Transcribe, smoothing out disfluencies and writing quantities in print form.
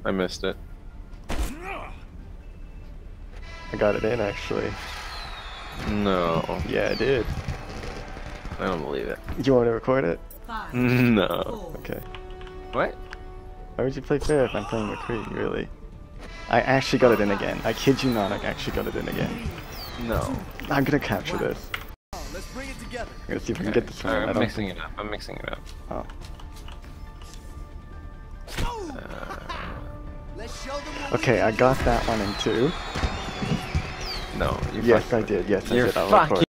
I missed it. I got it in actually. No. Yeah, I did. I don't believe it. You want to record it? No. Okay. What? Why would you play fair if I'm playing McCree, really? I actually got it in again. I kid you not, I actually got it in again. No. I'm gonna capture this. Let's bring it together. I'm gonna see if we can get this one. I'm mixing it up. I'm mixing it up. Oh. Let's show them what Okay, I got that one in too. No. You Yes, fucked I with it. did. Yes, I You're did. I'll record fucking